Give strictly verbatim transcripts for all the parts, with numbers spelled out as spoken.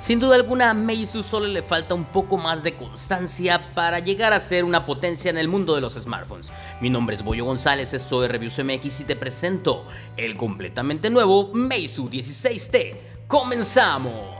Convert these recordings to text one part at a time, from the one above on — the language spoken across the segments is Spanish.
Sin duda alguna, a Meizu solo le falta un poco más de constancia para llegar a ser una potencia en el mundo de los smartphones. Mi nombre es Boyo González, esto es Reviews M X y te presento el completamente nuevo Meizu dieciséis T. ¡Comenzamos!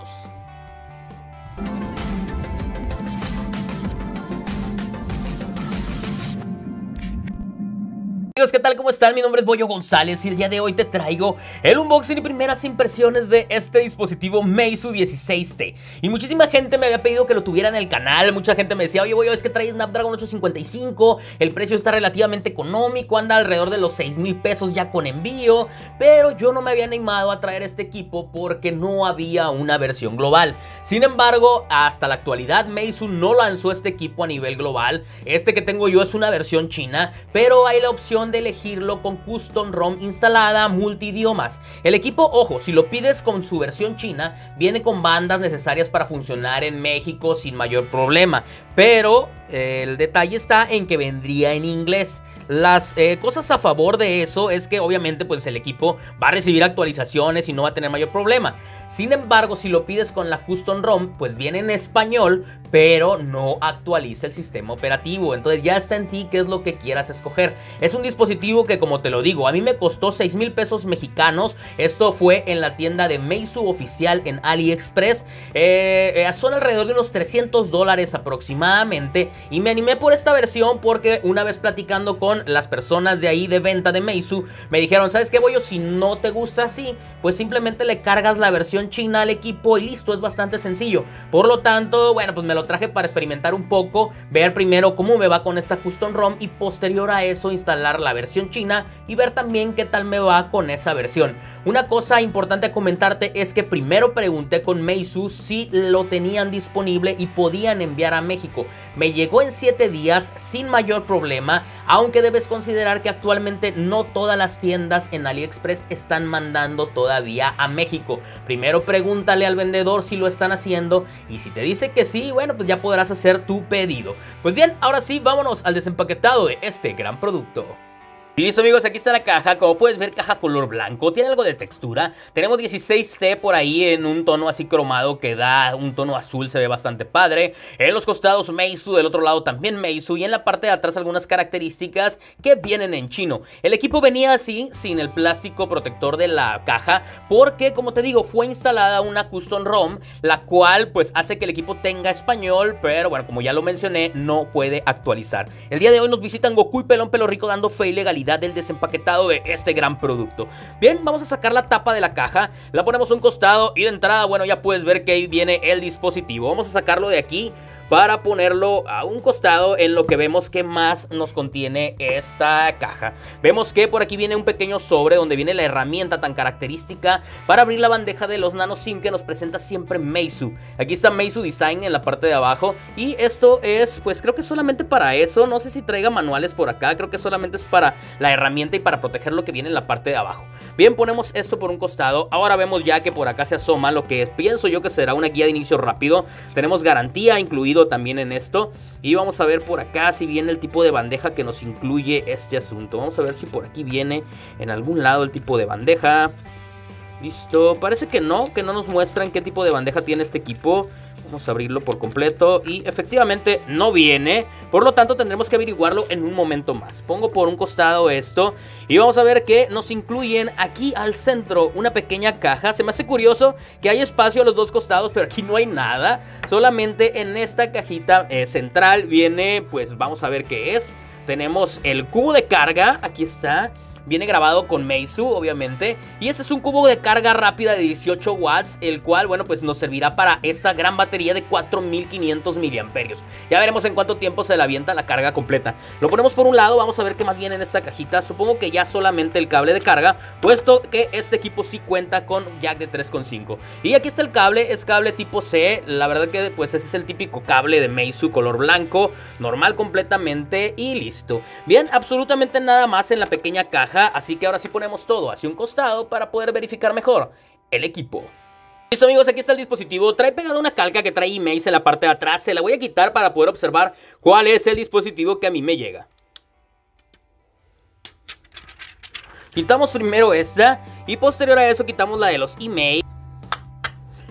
Amigos, ¿qué tal? ¿Cómo están? Mi nombre es Boyo González y el día de hoy te traigo el unboxing y primeras impresiones de este dispositivo Meizu dieciséis T. Y muchísima gente me había pedido que lo tuviera en el canal, mucha gente me decía, oye Boyo, es que trae Snapdragon ocho cincuenta y cinco, el precio está relativamente económico, anda alrededor de los seis mil pesos ya con envío, pero yo no me había animado a traer este equipo porque no había una versión global. Sin embargo, hasta la actualidad Meizu no lanzó este equipo a nivel global. Este que tengo yo es una versión china, pero hay la opción de elegirlo con Custom ROM instalada multidiomas. El equipo, ojo, si lo pides con su versión china, viene con bandas necesarias para funcionar en México sin mayor problema, pero eh, el detalle está en que vendría en inglés. Las eh, cosas a favor de eso es que obviamente pues el equipo va a recibir actualizaciones y no va a tener mayor problema. Sin embargo, si lo pides con la Custom ROM, pues viene en español, pero no actualiza el sistema operativo. Entonces ya está en ti qué es lo que quieras escoger. Es un dispositivo que, como te lo digo, a mí me costó seis mil pesos mexicanos. Esto fue en la tienda de Meizu oficial en AliExpress. Eh, eh, son alrededor de unos trescientos dólares aproximadamente. Y me animé por esta versión porque una vez platicando con las personas de ahí de venta de Meizu, me dijeron, ¿sabes qué, Boyo? Si no te gusta así, pues simplemente le cargas la versión china al equipo y listo, es bastante sencillo. Por lo tanto, bueno, pues me lo traje para experimentar un poco, ver primero cómo me va con esta Custom ROM y posterior a eso instalar la versión china y ver también qué tal me va con esa versión. Una cosa importante a comentarte es que primero pregunté con Meizu si lo tenían disponible y podían enviar a México. Me llegó en siete días sin mayor problema, aunque debes considerar que actualmente no todas las tiendas en AliExpress están mandando todavía a México. Primero pregúntale al vendedor si lo están haciendo y si te dice que sí, bueno, pues ya podrás hacer tu pedido. Pues bien, ahora sí, vámonos al desempaquetado de este gran producto. Y listo, amigos, aquí está la caja. Como puedes ver, caja color blanco, tiene algo de textura. Tenemos dieciséis T por ahí en un tono así cromado que da un tono azul, se ve bastante padre. En los costados Meizu, del otro lado también Meizu, y en la parte de atrás algunas características que vienen en chino. El equipo venía así, sin el plástico protector de la caja, porque, como te digo, fue instalada una Custom ROM, la cual pues hace que el equipo tenga español, pero bueno, como ya lo mencioné, no puede actualizar. El día de hoy nos visitan Goku y Pelón Pelo Rico dando fe y legalidad del desempaquetado de este gran producto. Bien, vamos a sacar la tapa de la caja, la ponemos a un costado y de entrada, bueno, ya puedes ver que ahí viene el dispositivo. Vamos a sacarlo de aquí para ponerlo a un costado en lo que vemos que más nos contiene esta caja. Vemos que por aquí viene un pequeño sobre donde viene la herramienta tan característica para abrir la bandeja de los nano SIM que nos presenta siempre Meizu. Aquí está Meizu Design en la parte de abajo y esto es, pues creo que solamente para eso, no sé si traiga manuales por acá, creo que solamente es para la herramienta y para proteger lo que viene en la parte de abajo. Bien, ponemos esto por un costado. Ahora vemos ya que por acá se asoma lo que pienso yo que será una guía de inicio rápido. Tenemos garantía incluido también en esto y vamos a ver por acá si viene el tipo de bandeja que nos incluye este asunto. Vamos a ver si por aquí viene en algún lado el tipo de bandeja. Listo, parece que no, que no nos muestran qué tipo de bandeja tiene este equipo. Vamos a abrirlo por completo y efectivamente no viene, por lo tanto tendremos que averiguarlo en un momento más. Pongo por un costado esto y vamos a ver que nos incluyen aquí al centro una pequeña caja. Se me hace curioso que hay espacio a los dos costados, pero aquí no hay nada. Solamente en esta cajita eh, central viene, pues vamos a ver qué es. Tenemos el cubo de carga, aquí está. Viene grabado con Meizu, obviamente. Y este es un cubo de carga rápida de dieciocho watts, el cual, bueno, pues nos servirá para esta gran batería de cuatro mil quinientos miliamperios. Ya veremos en cuánto tiempo se le avienta la carga completa. Lo ponemos por un lado, vamos a ver qué más viene en esta cajita. Supongo que ya solamente el cable de carga, puesto que este equipo sí cuenta con jack de tres punto cinco. Y aquí está el cable, es cable tipo C. La verdad que pues ese es el típico cable de Meizu, color blanco, normal completamente y listo. Bien, absolutamente nada más en la pequeña caja. Así que ahora sí ponemos todo hacia un costado para poder verificar mejor el equipo. Listo, amigos, aquí está el dispositivo. Trae pegada una calca que trae emails en la parte de atrás. Se la voy a quitar para poder observar cuál es el dispositivo que a mí me llega. Quitamos primero esta y posterior a eso quitamos la de los emails.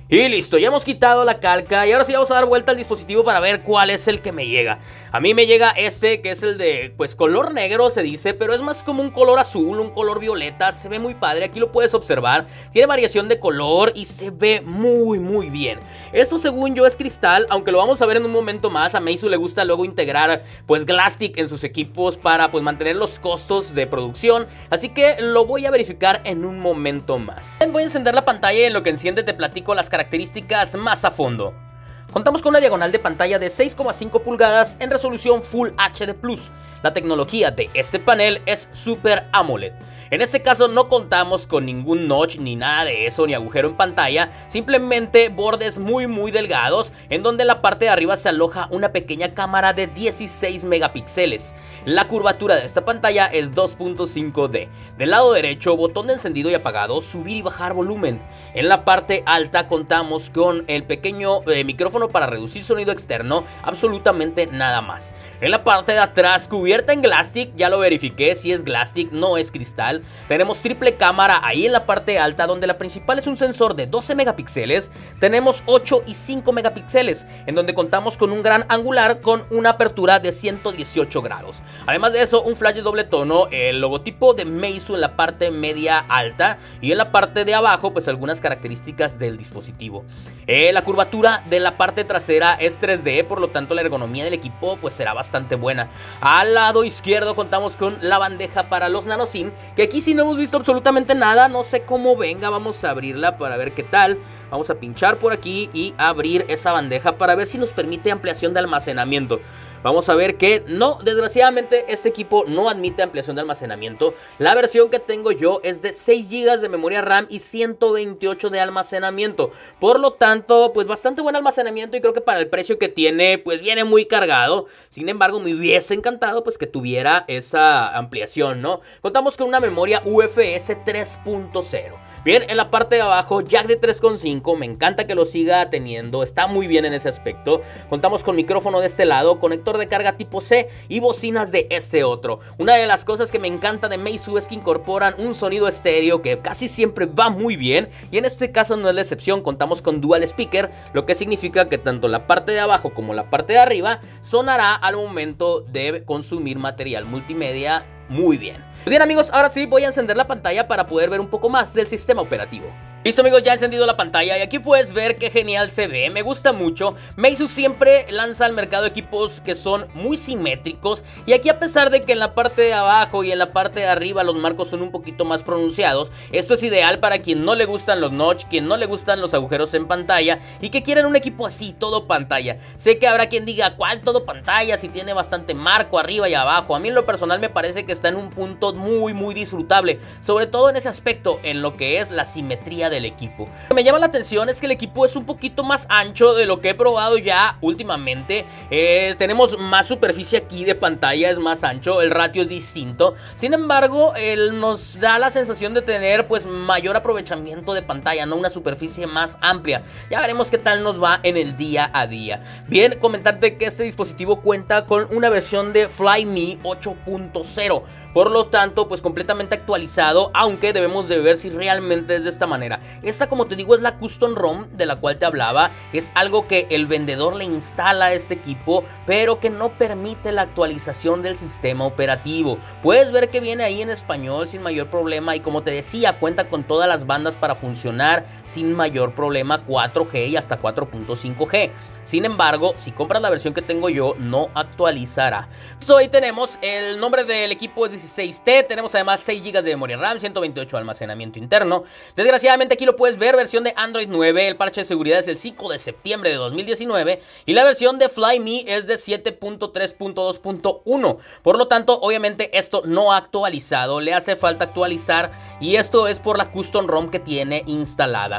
Y listo, ya hemos quitado la calca y ahora sí vamos a dar vuelta al dispositivo para ver cuál es el que me llega. A mí me llega este, que es el de, pues, color negro se dice, pero es más como un color azul, un color violeta. Se ve muy padre, aquí lo puedes observar. Tiene variación de color y se ve muy, muy bien. Esto, según yo, es cristal, aunque lo vamos a ver en un momento más. A Meizu le gusta luego integrar, pues, Glastic en sus equipos para, pues, mantener los costos de producción. Así que lo voy a verificar en un momento más. Voy a encender la pantalla y en lo que enciende te platico las características más a fondo. Contamos con una diagonal de pantalla de seis coma cinco pulgadas en resolución Full H D plus. La tecnología de este panel es Super AMOLED. En este caso no contamos con ningún notch ni nada de eso, ni agujero en pantalla, simplemente bordes muy muy delgados en donde en la parte de arriba se aloja una pequeña cámara de dieciséis megapíxeles. La curvatura de esta pantalla es dos punto cinco D. Del lado derecho, botón de encendido y apagado, subir y bajar volumen. En la parte alta contamos con el pequeño eh, micrófono para reducir sonido externo, absolutamente nada más. En la parte de atrás, cubierta en Glastic, ya lo verifiqué, si es Glastic, no es cristal. Tenemos triple cámara ahí en la parte alta, donde la principal es un sensor de doce megapíxeles. Tenemos ocho y cinco megapíxeles, en donde contamos con un gran angular con una apertura de ciento dieciocho grados. Además de eso, un flash de doble tono, el logotipo de Meizu en la parte media alta y en la parte de abajo, pues algunas características del dispositivo. Eh, la curvatura de la parte trasera es tres D, por lo tanto la ergonomía del equipo pues será bastante buena. Al lado izquierdo contamos con la bandeja para los nano SIM, que aquí sí no hemos visto absolutamente nada, no sé cómo venga, vamos a abrirla para ver qué tal. Vamos a pinchar por aquí y abrir esa bandeja para ver si nos permite ampliación de almacenamiento. Vamos a ver que no, desgraciadamente este equipo no admite ampliación de almacenamiento. La versión que tengo yo es de seis gigas de memoria RAM y ciento veintiocho de almacenamiento. Por lo tanto, pues bastante buen almacenamiento y creo que para el precio que tiene, pues viene muy cargado. Sin embargo, me hubiese encantado pues que tuviera esa ampliación, ¿no? Contamos con una memoria U F S tres punto cero. Bien, en la parte de abajo, jack de tres punto cinco, me encanta que lo siga teniendo, está muy bien en ese aspecto. Contamos con micrófono de este lado, conector de carga tipo C y bocinas de este otro. Una de las cosas que me encanta de Meizu es que incorporan un sonido estéreo que casi siempre va muy bien, y en este caso no es la excepción. Contamos con dual speaker, lo que significa que tanto la parte de abajo como la parte de arriba sonará al momento de consumir material multimedia muy bien. Bien amigos, ahora sí voy a encender la pantalla para poder ver un poco más del sistema operativo. Listo amigos, ya he encendido la pantalla y aquí puedes ver qué genial se ve, me gusta mucho. Meizu siempre lanza al mercado equipos que son muy simétricos, y aquí, a pesar de que en la parte de abajo y en la parte de arriba los marcos son un poquito más pronunciados, esto es ideal para quien no le gustan los notch, quien no le gustan los agujeros en pantalla y que quieren un equipo así, todo pantalla. Sé que habrá quien diga, ¿cuál todo pantalla? Si tiene bastante marco arriba y abajo. A mí en lo personal me parece que está en un punto muy muy disfrutable, sobre todo en ese aspecto, en lo que es la simetría de del equipo. Lo que me llama la atención es que el equipo es un poquito más ancho de lo que he probado ya últimamente. Eh, tenemos más superficie aquí de pantalla, es más ancho, el ratio es distinto. Sin embargo, él nos da la sensación de tener pues mayor aprovechamiento de pantalla, no una superficie más amplia. Ya veremos qué tal nos va en el día a día. Bien, comentarte que este dispositivo cuenta con una versión de Flyme ocho punto cero, por lo tanto pues completamente actualizado, aunque debemos de ver si realmente es de esta manera. Esta, como te digo, es la Custom ROM de la cual te hablaba. Es algo que el vendedor le instala a este equipo, pero que no permite la actualización del sistema operativo. Puedes ver que viene ahí en español sin mayor problema, y como te decía, cuenta con todas las bandas para funcionar sin mayor problema, cuatro G y hasta cuatro punto cinco G. Sin embargo, si compras la versión que tengo yo, no actualizará. So, ahí tenemos el nombre del equipo, es dieciséis T. Tenemos además seis gigas de memoria RAM, ciento veintiocho de almacenamiento interno. Desgraciadamente aquí lo puedes ver, versión de Android nueve, el parche de seguridad es el cinco de septiembre de dos mil diecinueve y la versión de Flyme es de siete punto tres punto dos punto uno. Por lo tanto, obviamente esto no ha actualizado, le hace falta actualizar, y esto es por la Custom ROM que tiene instalada.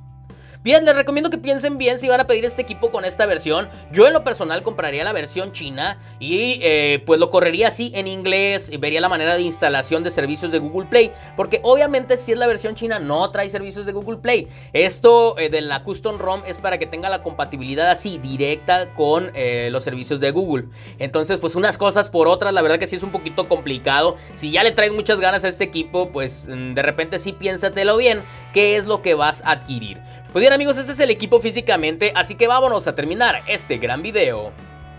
Bien, les recomiendo que piensen bien si van a pedir este equipo con esta versión. Yo en lo personal compraría la versión china y eh, pues lo correría así en inglés, y vería la manera de instalación de servicios de Google Play, porque obviamente si es la versión china no trae servicios de Google Play. Esto eh, de la Custom ROM es para que tenga la compatibilidad así directa con eh, los servicios de Google. Entonces pues unas cosas por otras, la verdad que sí es un poquito complicado. Si ya le traes muchas ganas a este equipo, pues de repente sí piénsatelo bien qué es lo que vas a adquirir. Pues bien amigos, este es el equipo físicamente, así que vámonos a terminar este gran video.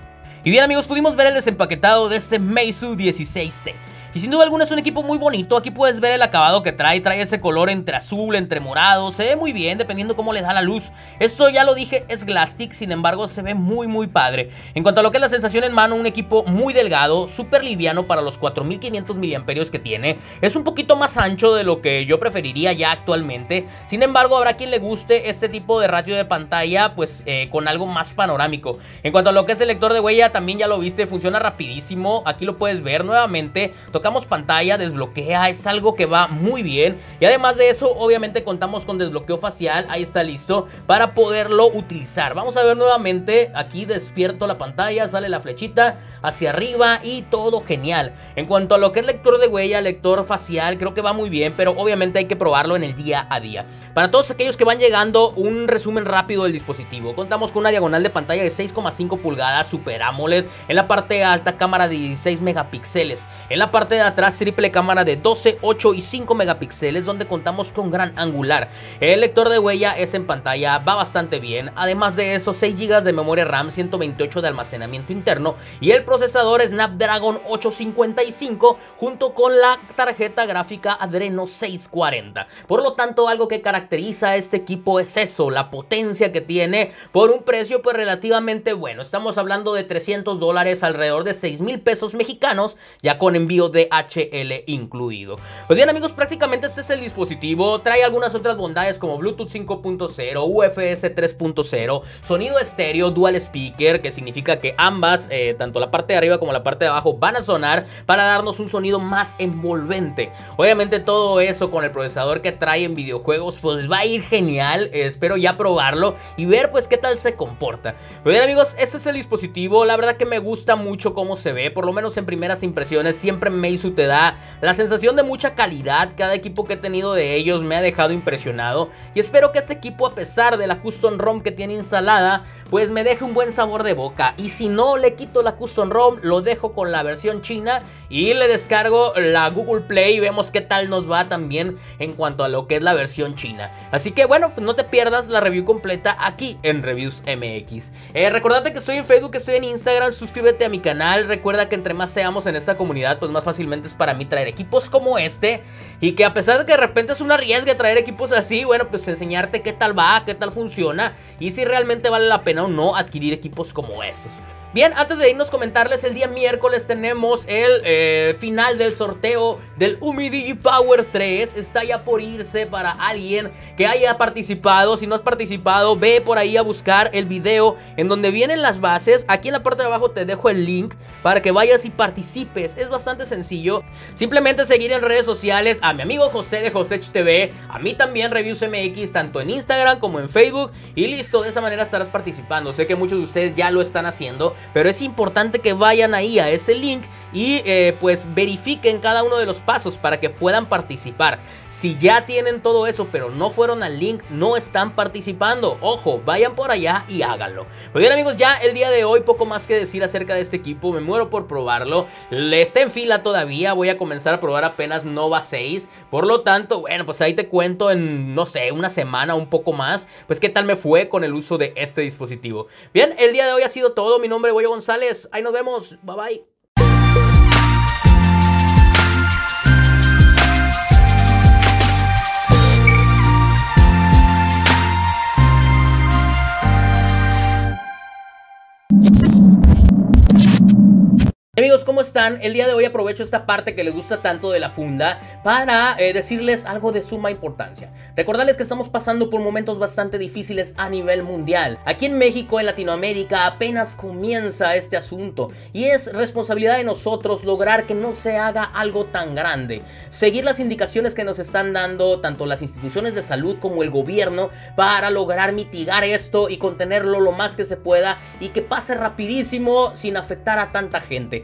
Y bien amigos, pudimos ver el desempaquetado de este Meizu dieciséis T. Y sin duda alguna es un equipo muy bonito. Aquí puedes ver el acabado que trae. Trae ese color entre azul, entre morado. Se ve muy bien dependiendo cómo le da la luz. Esto ya lo dije, es Glastic. Sin embargo se ve muy muy padre. En cuanto a lo que es la sensación en mano, un equipo muy delgado, súper liviano para los cuatro mil quinientos miliamperios que tiene. Es un poquito más ancho de lo que yo preferiría ya actualmente. Sin embargo habrá quien le guste este tipo de ratio de pantalla, pues eh, con algo más panorámico. En cuanto a lo que es el lector de huella, también ya lo viste, funciona rapidísimo. Aquí lo puedes ver nuevamente. Tocamos pantalla, desbloquea, es algo que va muy bien. Y además de eso, obviamente contamos con desbloqueo facial. Ahí está listo para poderlo utilizar. Vamos a ver nuevamente, aquí despierto la pantalla, sale la flechita hacia arriba y todo genial. En cuanto a lo que es lector de huella, lector facial, creo que va muy bien, pero obviamente hay que probarlo en el día a día. Para todos aquellos que van llegando, un resumen rápido del dispositivo. Contamos con una diagonal de pantalla de seis coma cinco pulgadas, Super AMOLED. En la parte alta, cámara de dieciséis megapíxeles. En la parte de atrás, triple cámara de doce, ocho y cinco megapíxeles, donde contamos con gran angular. El lector de huella es en pantalla, va bastante bien. Además de eso, seis gigas de memoria RAM, ciento veintiocho de almacenamiento interno y el procesador Snapdragon ochocientos cincuenta y cinco junto con la tarjeta gráfica Adreno seiscientos cuarenta. Por lo tanto, algo que caracteriza a este equipo es eso, la potencia que tiene por un precio pues relativamente bueno. Estamos hablando de trescientos dólares, alrededor de seis mil pesos mexicanos, ya con envío de H L incluido. Pues bien amigos, prácticamente este es el dispositivo. Trae algunas otras bondades como Bluetooth cinco punto cero, U F S tres punto cero, sonido estéreo, dual speaker, que significa que ambas, eh, tanto la parte de arriba como la parte de abajo, van a sonar para darnos un sonido más envolvente. Obviamente todo eso con el procesador que trae en videojuegos pues va a ir genial. eh, Espero ya probarlo y ver pues qué tal se comporta. Pues bien amigos, este es el dispositivo. La verdad que me gusta mucho cómo se ve, por lo menos en primeras impresiones. Siempre Meizu te da la sensación de mucha calidad. Cada equipo que he tenido de ellos me ha dejado impresionado y espero que este equipo, a pesar de la custom ROM que tiene instalada, pues me deje un buen sabor de boca. Y si no le quito la custom ROM, lo dejo con la versión china y le descargo la Google Play y vemos qué tal nos va también en cuanto a lo que es la versión china. Así que bueno, pues no te pierdas la review completa aquí en Reviews M X. Eh, recordate que estoy en Facebook, estoy en Instagram, suscríbete a mi canal. Recuerda que entre más seamos en esta comunidad, pues más fácilmente es para mí traer equipos como este. Y que a pesar de que de repente es un arriesgue traer equipos así, bueno, pues enseñarte qué tal va, qué tal funciona y si realmente vale la pena o no adquirir equipos como estos. Bien, antes de irnos, comentarles, el día miércoles tenemos el eh, final del sorteo del UMI DigiPower tres. Está ya por irse para alguien que haya participado. Si no has participado, ve por ahí a buscar el video en donde vienen las bases. Aquí en la parte de abajo te dejo el link para que vayas y participes. Es bastante sencillo. Simplemente seguir en redes sociales a mi amigo José de Josech T V, a mí también Reviews M X, tanto en Instagram como en Facebook. Y listo, de esa manera estarás participando. Sé que muchos de ustedes ya lo están haciendo, pero es importante que vayan ahí a ese link y eh, pues verifiquen cada uno de los pasos para que puedan participar. Si ya tienen todo eso pero no fueron al link, no están participando. Ojo, vayan por allá y háganlo. Muy bien amigos, ya el día de hoy poco más que decir acerca de este equipo. Me muero por probarlo. Le está en fila todavía. Voy a comenzar a probar apenas Nova seis. Por lo tanto, bueno, pues ahí te cuento en, no sé, una semana, un poco más, pues qué tal me fue con el uso de este dispositivo. Bien, el día de hoy ha sido todo. Mi nombre es Boyo González. Ahí nos vemos. Bye bye. Amigos, ¿cómo están? El día de hoy aprovecho esta parte que les gusta tanto de la funda para eh, decirles algo de suma importancia. Recordarles que estamos pasando por momentos bastante difíciles a nivel mundial. Aquí en México, en Latinoamérica, apenas comienza este asunto y es responsabilidad de nosotros lograr que no se haga algo tan grande. Seguir las indicaciones que nos están dando tanto las instituciones de salud como el gobierno para lograr mitigar esto y contenerlo lo más que se pueda y que pase rapidísimo sin afectar a tanta gente. Recuerden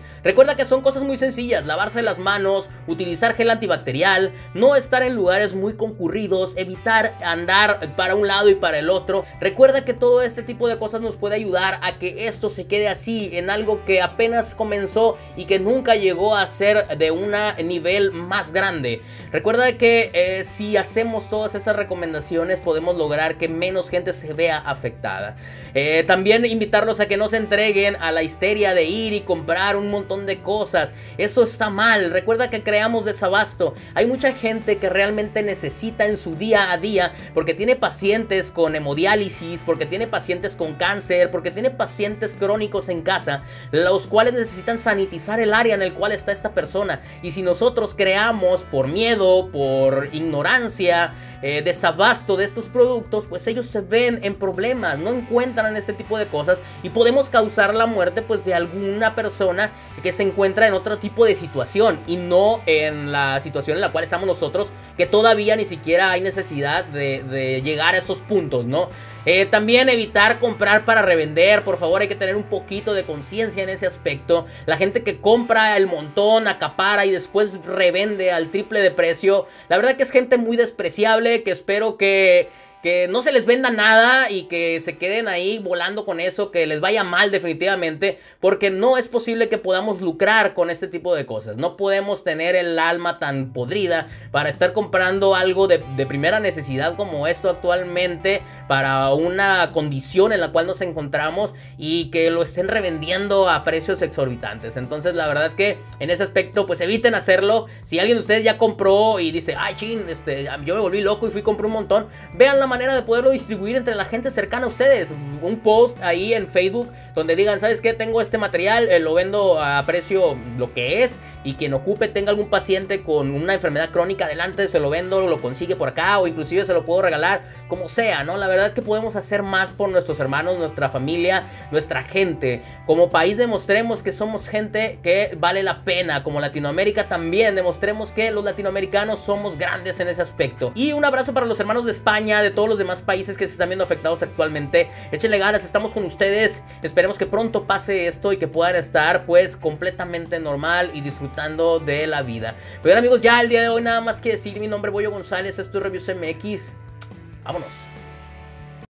Recuerda que son cosas muy sencillas: lavarse las manos, utilizar gel antibacterial, no estar en lugares muy concurridos, evitar andar para un lado y para el otro. Recuerda que todo este tipo de cosas nos puede ayudar a que esto se quede así, en algo que apenas comenzó y que nunca llegó a ser de un nivel más grande. Recuerda que eh, si hacemos todas esas recomendaciones podemos lograr que menos gente se vea afectada. Eh, también invitarlos a que no se entreguen a la histeria de ir y comprar un montón de cosas. Eso está mal. Recuerda que creamos desabasto. Hay mucha gente que realmente necesita en su día a día, porque tiene pacientes con hemodiálisis, porque tiene pacientes con cáncer, porque tiene pacientes crónicos en casa, los cuales necesitan sanitizar el área en el cual está esta persona. Y si nosotros creamos por miedo, por ignorancia, eh, desabasto de estos productos, pues ellos se ven en problemas, no encuentran este tipo de cosas y podemos causar la muerte pues de alguna persona que se encuentra en otro tipo de situación y no en la situación en la cual estamos nosotros, que todavía ni siquiera hay necesidad de, de llegar a esos puntos, ¿no? Eh, también evitar comprar para revender. Por favor, hay que tener un poquito de conciencia en ese aspecto. La gente que compra el montón, acapara y después revende al triple de precio, la verdad que es gente muy despreciable, que espero que... que no se les venda nada y que se queden ahí volando con eso, que les vaya mal definitivamente, porque no es posible que podamos lucrar con este tipo de cosas. No podemos tener el alma tan podrida para estar comprando algo de, de primera necesidad como esto actualmente, para una condición en la cual nos encontramos, y que lo estén revendiendo a precios exorbitantes. Entonces la verdad que en ese aspecto pues eviten hacerlo. Si alguien de ustedes ya compró y dice, ay ching, este, yo me volví loco y fui y compré un montón, vean la manera de poderlo distribuir entre la gente cercana a ustedes. Un post ahí en Facebook donde digan, ¿sabes qué? Tengo este material, eh, lo vendo a precio lo que es, y quien ocupe, tenga algún paciente con una enfermedad crónica, adelante, se lo vendo, lo consigue por acá, o inclusive se lo puedo regalar, como sea, ¿no? La verdad que podemos hacer más por nuestros hermanos, nuestra familia, nuestra gente. Como país demostremos que somos gente que vale la pena. Como Latinoamérica también demostremos que los latinoamericanos somos grandes en ese aspecto. Y un abrazo para los hermanos de España, de todos los demás países que se están viendo afectados actualmente. Échenle ganas, estamos con ustedes. Esperemos que pronto pase esto y que puedan estar pues completamente normal y disfrutando de la vida. Pero bien amigos, ya el día de hoy nada más que decir, mi nombre es Boyo González, esto es Reviews M X. Vámonos.